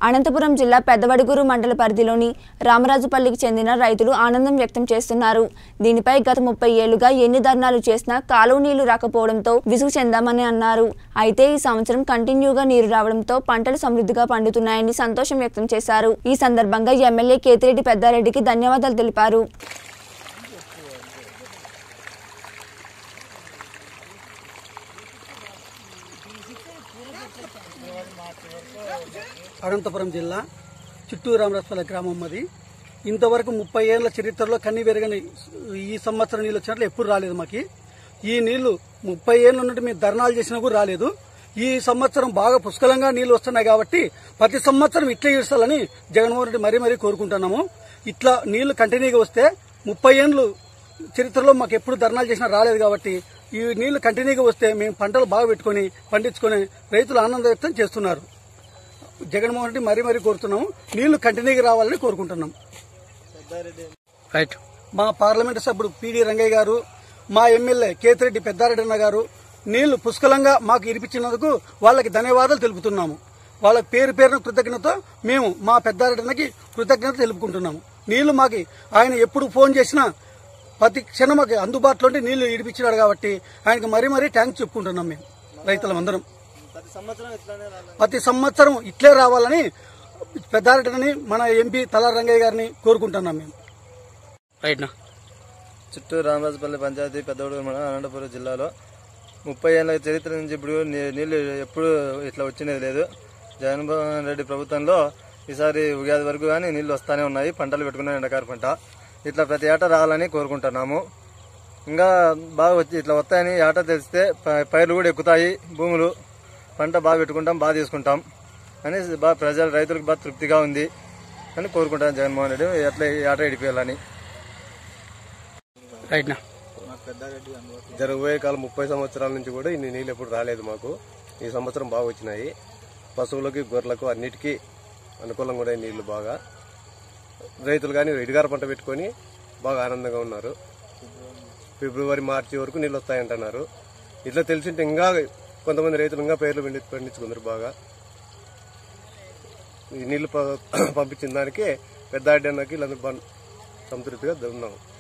అనంతపురం జిల్లా పెద్దవడుగురు మండల పరిధిలోని రామరాజుపల్లికి చెందిన రైతులు ఆనందం వ్యక్తం చేస్తున్నారు. దీనిపై గత 30 ఏళ్లుగా ఎన్ని ధర్నాలు చేసినా కాలువ నీళ్లు రాకపోవడంతో విసుగు చెందామని అన్నారు. అయితే ఈ సంవత్సరం కంటిన్యూగా నీరు రావడంతో పంటలు సమృద్ధిగా పండుతున్నాయని సంతోషం వ్యక్తం చేశారు. ఈ సందర్భంగా ఎమ్మెల్యే కేతిరెడ్డి పెద్దారెడ్డికి ధన్యవాదాలు తెలిపారు. అనంతపురం జిల్లా చిట్టూరు రామరాజుపల్లి గ్రామం అది. ఇంతవరకు 30 ఏళ్ల చరిత్రలో కన్ని పెరగని ఈ సంవత్సరం నీళ్ళు వచ్చినట్లు ఎప్పుడు రాలేదు. మాకు ఈ నీళ్లు 30 ఏళ్ళు ఉన్నట్టు మేము ధర్నాలు చేసినా కూడా రాలేదు. ఈ సంవత్సరం బాగా పుష్కలంగా నీళ్లు వస్తున్నాయి కాబట్టి ప్రతి సంవత్సరం ఇట్లే ఇస్తాలని జగన్మోహన్ రెడ్డి మరీ కోరుకుంటున్నాము. ఇట్లా నీళ్లు కంటిన్యూగా వస్తే 30 ఏళ్ళు చరిత్రలో మాకు ఎప్పుడు ధర్నాలు చేసినా రాలేదు కాబట్టి ఈ నీళ్లు కంటిన్యూగా వస్తే మేము పంటలు బాగా పెట్టుకుని పండించుకుని రైతులు ఆనందం వ్యక్తం చేస్తున్నారు. జగన్మోహన్ రెడ్డి మరీ కోరుతున్నాము. నీళ్లు కంటిన్యూగా రావాలని కోరుకుంటున్నాం. మా పార్లమెంటు సభ్యుడు పిడి రంగయ్య గారు, మా ఎమ్మెల్యే కేతిరెడ్డి పెద్దారెడ్డి అన్న గారు నీళ్లు పుష్కలంగా మాకు ఇరిపించినందుకు వాళ్ళకి ధన్యవాదాలు తెలుపుతున్నాము. వాళ్ళకి పేరున కృతజ్ఞత మేము మా పెద్దారెడ్డి అన్నకి కృతజ్ఞత తెలుపుకుంటున్నాము. నీళ్లు మాకు ఆయన ఎప్పుడు ఫోన్ చేసినా ప్రతి క్షణం మాకు అందుబాటులో నీళ్లు ఇడిపించినాడు కాబట్టి ఆయనకు మరీ థ్యాంక్స్ చెప్పుకుంటున్నాం. మేము రైతులందరం ప్రతి సంవత్సరం ఇట్లే రావాలని పెద్దారెడ్డిని మన ఎంపీ తల రంగయ్య గారిని కోరుకుంటున్నాం. మేము చిట్టూరు రామరాజుపల్లి పంచాయతీ పెద్దవడుగురు మండలం అనంతపురం జిల్లాలో 30 ఏళ్ల చరిత్ర నుంచి ఇప్పుడు నీళ్లు ఎప్పుడు ఇట్లా వచ్చినది లేదు. జగన్మోహన్ రెడ్డి ప్రభుత్వంలో ఈసారి ఉగాది వరకు కానీ నీళ్లు వస్తానే ఉన్నాయి. పంటలు పెట్టుకున్నాయి, ఎండకారు పంట. ఇట్లా ప్రతి ఏటా రావాలని కోరుకుంటున్నాము. ఇంకా బాగా వచ్చి ఇట్లా వస్తాయని ఏటా తెలిస్తే పైర్లు కూడా ఎక్కుతాయి, భూములు పంట బాగా పెట్టుకుంటాం, బాగా తీసుకుంటాం అని బాగా రైతులకు బాగా తృప్తిగా ఉంది అని కోరుకుంటాను. జగన్మోహన్ రెడ్డి ఎట్లా ఏటా ఇడిపోయాలని. జరగబోయే కాలం 30 సంవత్సరాల నుంచి కూడా ఇన్ని నీళ్ళు ఎప్పుడు రాలేదు మాకు. ఈ సంవత్సరం బాగా వచ్చినాయి. పశువులకి, గొర్రెలకు అన్నిటికీ అనుకూలంగా కూడా నీళ్లు బాగా. రైతులు కానీ ఎడిగారు పంట పెట్టుకొని బాగా ఆనందంగా ఉన్నారు. ఫిబ్రవరి, మార్చి వరకు నీళ్ళు వస్తాయంటున్నారు. ఇట్లా తెలిసింటే ఇంకా కొంతమంది రైతులు ఇంకా పైర్లు పండించుకున్నారు బాగా. ఈ నీళ్లు పంపించిన దానికి పెద్దారెడ్డి అన్నకి వీళ్ళందరూ సంతృప్తిగా ఉన్నాం.